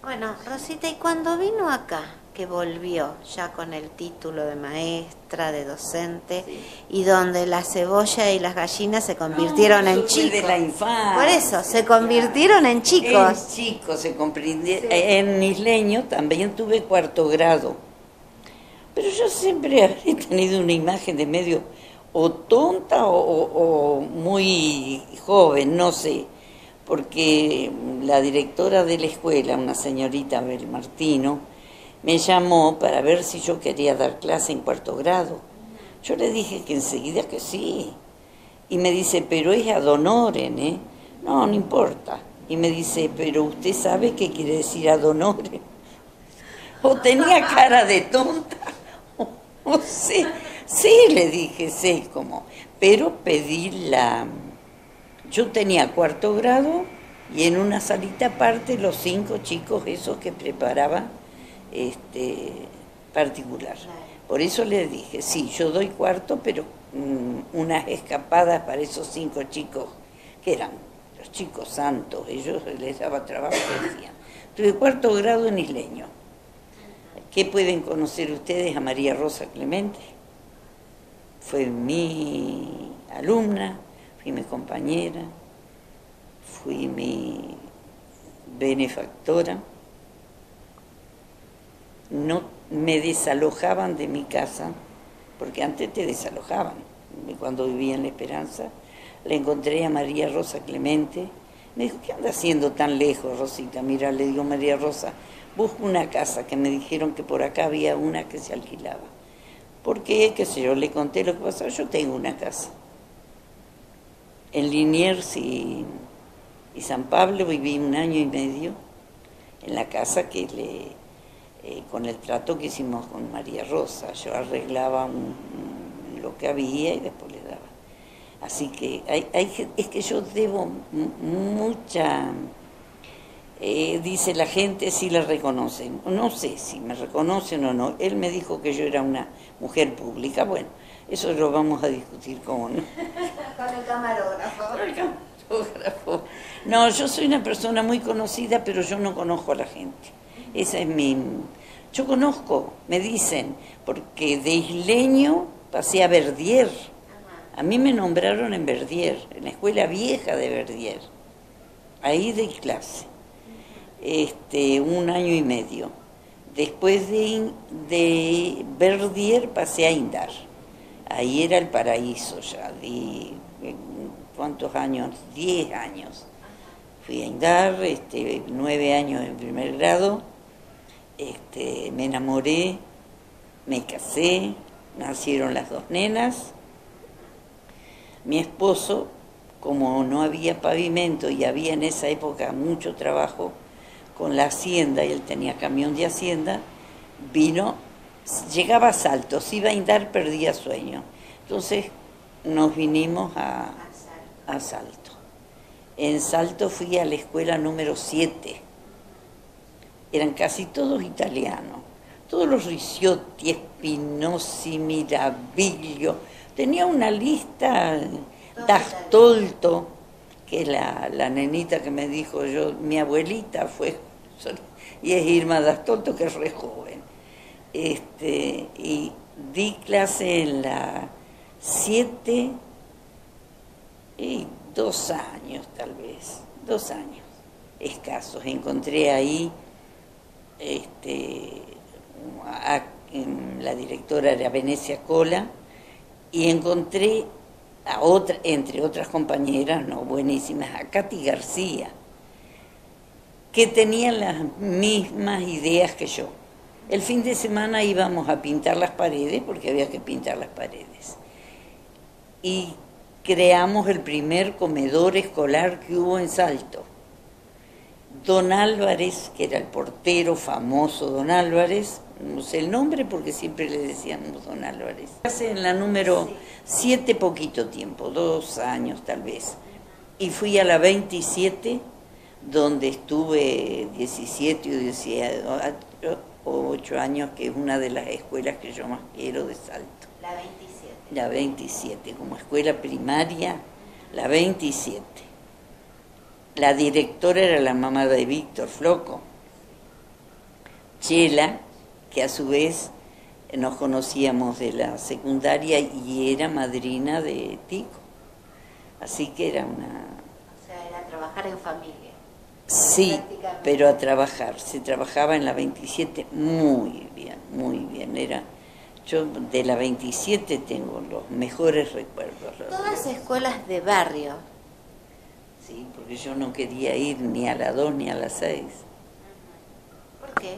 Bueno, Rosita, ¿y cuando vino acá, que volvió ya con el título de maestra, de docente, Sí. y donde la cebolla y las gallinas se No, convirtieron en eso fue de chicos? la infancia. Por eso, se convirtieron Claro. en En chicos. chico se comprende. Sí. En Isleño también tuve cuarto grado. Pero yo siempre he tenido una imagen de medio o tonta o muy joven, no sé. Porque la directora de la escuela, una señorita Abel Martino, me llamó para ver si yo quería dar clase en cuarto grado. Yo le dije que enseguida que sí. Y me dice, pero es ad honorem, ¿eh? No, no importa. Y me dice, pero usted sabe qué quiere decir ad honorem. O tenía cara de tonta, o sí, sí, le dije, sí, como. Pero pedí la... Yo tenía cuarto grado y en una salita aparte los 5 chicos esos que preparaba este, particular. Por eso le dije, sí, yo doy cuarto, pero unas escapadas para esos 5 chicos, que eran los chicos santos, ellos les daba trabajo, decían. Tuve cuarto grado en Isleño. ¿Qué pueden conocer ustedes a María Rosa Clemente? Fue mi alumna, fui mi compañera, fui mi benefactora. No me desalojaban de mi casa, porque antes te desalojaban. Cuando vivía en La Esperanza, le encontré a María Rosa Clemente. Me dijo, ¿qué anda haciendo tan lejos, Rosita? Mira, le digo, María Rosa, busco una casa, que me dijeron que por acá había una que se alquilaba. ¿Por qué? Qué sé yo, le conté lo que pasaba. Yo tengo una casa. En Liniers y San Pablo viví 1 año y medio en la casa que con el trato que hicimos con María Rosa. Yo arreglaba lo que había y después le daba. Así que es que yo debo mucha... dice la gente si la reconocen. No sé si me reconocen o no. Él me dijo que yo era una mujer pública. Bueno, eso lo vamos a discutir con... Con el camarógrafo. Con el camarógrafo. No, yo soy una persona muy conocida, pero yo no conozco a la gente. Esa es mi... Yo conozco, me dicen, porque de Isleño pasé a Verdier. A mí me nombraron en Verdier, en la escuela vieja de Verdier. Ahí de clase. 1 año y medio. Después de Verdier pasé a Indar. Ahí era el paraíso ya. ¿Cuántos años? 10 años. Fui a Indar, 9 años en primer grado. Me enamoré, me casé, nacieron las 2 nenas. Mi esposo, como no había pavimento y había en esa época mucho trabajo con la hacienda, y él tenía camión de hacienda, vino, llegaba a Salto, si iba a Indar perdía sueño. Entonces nos vinimos a Salto. En Salto fui a la escuela número 7. Eran casi todos italianos. Todos los Ricciotti, Spinosi, Miraviglio. Tenía una lista, D'Astolto, que es la nenita que me dijo yo, mi abuelita fue, y es Irma D'Astolto, que es re joven. Y di clase en la 7 y 2 años tal vez, 2 años escasos. Encontré ahí, la directora era Venecia Cola, y encontré a otra, entre otras compañeras, no buenísimas, a Katy García, que tenían las mismas ideas que yo. El fin de semana íbamos a pintar las paredes, porque había que pintar las paredes. Y creamos el primer comedor escolar que hubo en Salto. Don Álvarez, que era el portero famoso, Don Álvarez, no sé el nombre porque siempre le decíamos Don Álvarez. Hace en la número 7 poquito tiempo, 2 años tal vez. Y fui a la 27, donde estuve 17 o 18 años, que es una de las escuelas que yo más quiero de Salto. La 27. La 27, como escuela primaria, la 27. La directora era la mamá de Víctor Floco. Chela, que a su vez nos conocíamos de la secundaria y era madrina de Tico. Así que era una... O sea, era trabajar en familia. Sí, pero a trabajar. Se trabajaba en la 27 muy bien, muy bien. Yo de la 27 tengo los mejores recuerdos. Todas escuelas de barrio. Sí, porque yo no quería ir ni a la 2 ni a la 6. ¿Por qué?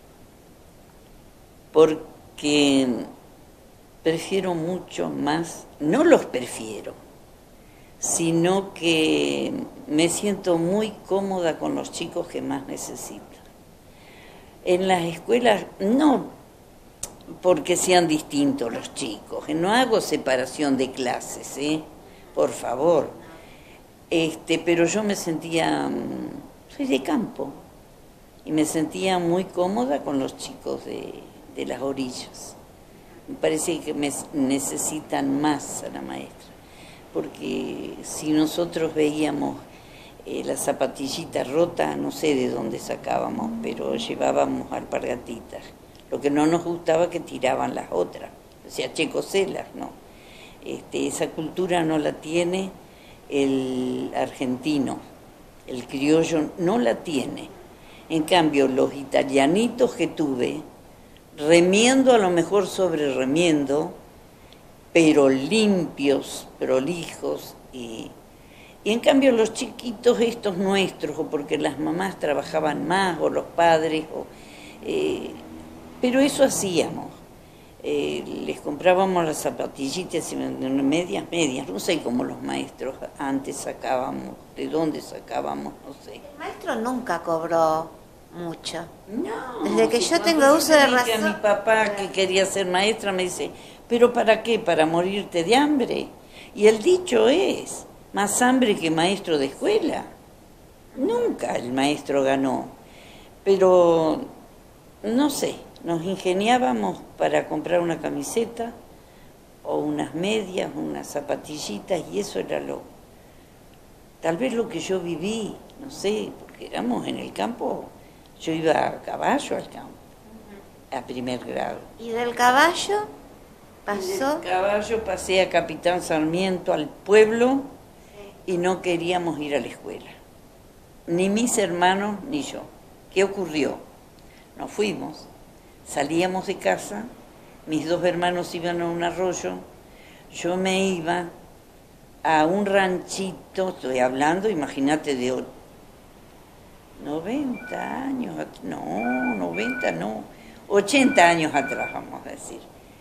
Porque prefiero mucho más, no los prefiero, sino que me siento muy cómoda con los chicos que más necesitan. En las escuelas, no porque sean distintos los chicos, no hago separación de clases, por favor, pero yo me sentía, soy de campo, y me sentía muy cómoda con los chicos de las orillas. Me parece que me necesitan más a la maestra, porque si nosotros veíamos la zapatillita rota, no sé de dónde sacábamos, pero llevábamos alpargatitas. Lo que no nos gustaba que tiraban las otras, o sea, checoselas, ¿no? Esa cultura no la tiene el argentino, el criollo no la tiene. En cambio, los italianitos que tuve, remiendo a lo mejor sobre remiendo, pero limpios, prolijos, y en cambio los chiquitos estos nuestros, o porque las mamás trabajaban más, o los padres, pero eso hacíamos. Les comprábamos las zapatillitas medias, no sé cómo los maestros antes sacábamos, de dónde sacábamos, no sé. El maestro nunca cobró mucho. No, desde que yo tengo uso de razón. A mi papá que quería ser maestra me dice, ¿pero para qué? ¿Para morirte de hambre? Y el dicho es, más hambre que maestro de escuela. Nunca el maestro ganó, pero no sé, nos ingeniábamos para comprar una camiseta o unas medias, unas zapatillitas, y eso era tal vez lo que yo viví, no sé, porque éramos en el campo. Yo iba a caballo al campo, a primer grado. ¿Y del caballo pasó? Del caballo pasé a Capitán Sarmiento, al pueblo, y no queríamos ir a la escuela. Ni mis hermanos ni yo. ¿Qué ocurrió? Nos fuimos, salíamos de casa, mis dos hermanos iban a un arroyo, yo me iba a un ranchito, estoy hablando, imagínate, de 90 años, no, 90 no, 80 años atrás, vamos a decir.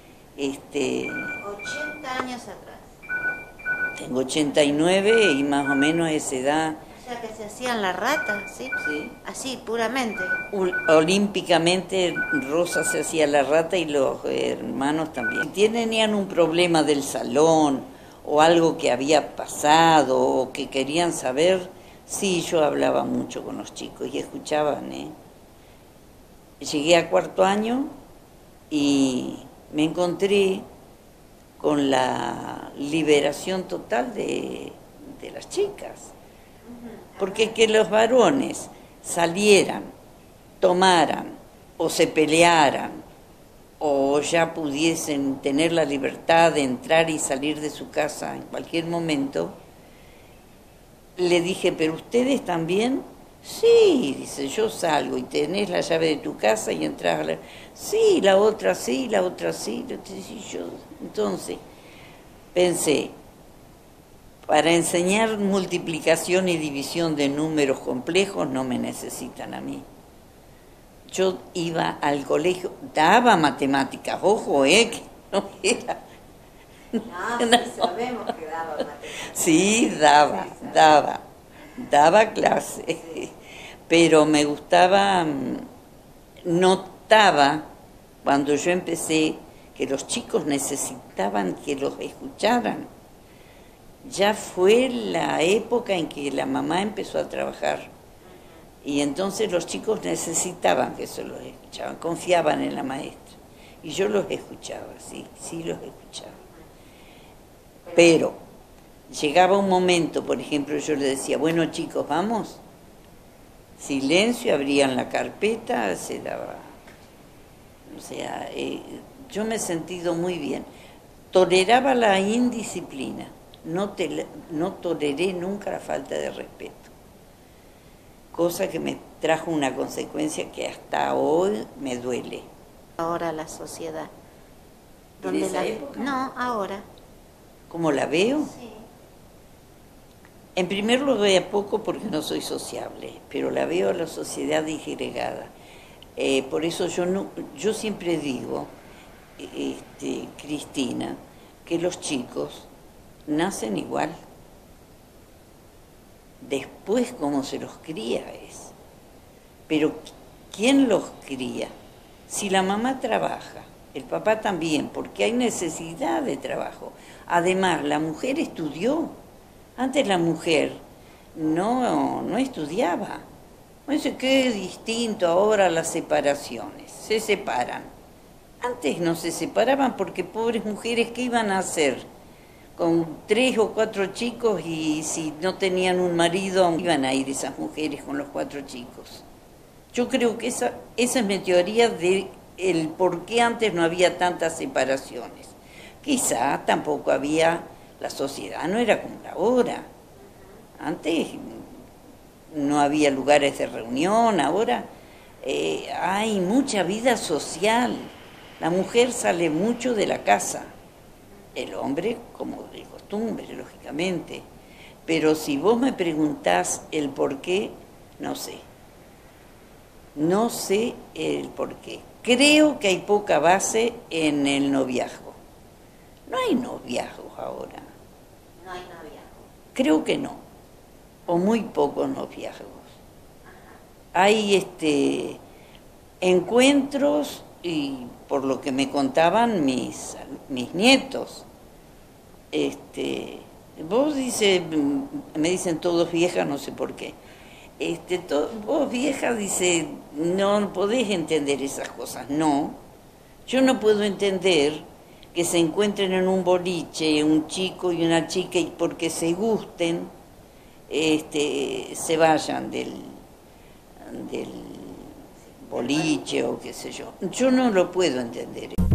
80 años atrás. Tengo 89 y más o menos a esa edad. O sea que se hacían las ratas, ¿sí? Sí. Así, puramente. Olímpicamente Rosa se hacía la rata y los hermanos también. Si tenían un problema del salón o algo que había pasado o que querían saber, sí, yo hablaba mucho con los chicos y escuchaban, Llegué a cuarto año y me encontré con la liberación total de las chicas. Porque que los varones salieran, tomaran o se pelearan o ya pudiesen tener la libertad de entrar y salir de su casa en cualquier momento, le dije, ¿pero ustedes también? Sí, dice, yo salgo y tenés la llave de tu casa y entras a la... Sí, la otra sí, la otra sí. Entonces, pensé, para enseñar multiplicación y división de números complejos no me necesitan a mí. Yo iba al colegio, daba matemáticas, ojo, que no era... No, sí sabemos que daba matemáticas. Sí, daba clase, sí. Pero me gustaba, notaba cuando yo empecé que los chicos necesitaban que los escucharan. Ya fue la época en que la mamá empezó a trabajar y entonces los chicos necesitaban que se los escuchaban, confiaban en la maestra y yo los escuchaba, sí los escuchaba. Pero llegaba un momento, por ejemplo, yo le decía, bueno chicos, vamos, silencio, abrían la carpeta, se daba O sea, yo me he sentido muy bien. Toleraba la indisciplina, no toleré nunca la falta de respeto, cosa que me trajo una consecuencia que hasta hoy me duele. Ahora la sociedad. ¿En esa época? No, ahora. ¿Cómo la veo? Sí. En primer lugar, poco porque no soy sociable, pero la veo a la sociedad disgregada. Por eso yo siempre digo, Cristina, que los chicos nacen igual. Después cómo se los cría es. Pero ¿quién los cría? Si la mamá trabaja, el papá también, porque hay necesidad de trabajo. Además, la mujer estudió. Antes la mujer no estudiaba. No sé qué distinto ahora las separaciones. Se separan. Antes no se separaban porque pobres mujeres, ¿qué iban a hacer? Con 3 o 4 chicos, y si no tenían un marido, iban a ir esas mujeres con los 4 chicos. Yo creo que esa es mi teoría de el por qué antes no había tantas separaciones. Quizá tampoco había, la sociedad no era como ahora. Antes no había lugares de reunión, ahora hay mucha vida social. La mujer sale mucho de la casa, el hombre como de costumbre, lógicamente. Pero si vos me preguntás el por qué, no sé. No sé el por qué. Creo que hay poca base en el noviazgo. No hay noviazgos ahora. No hay noviazgo. Creo que no. O muy pocos noviazgos. Hay encuentros, y por lo que me contaban mis nietos, vos me dicen todos viejas, no sé por qué. Vos vieja, dice, no podés entender esas cosas. No, yo no puedo entender que se encuentren en un boliche un chico y una chica y porque se gusten, se vayan del boliche o qué sé yo. Yo no lo puedo entender.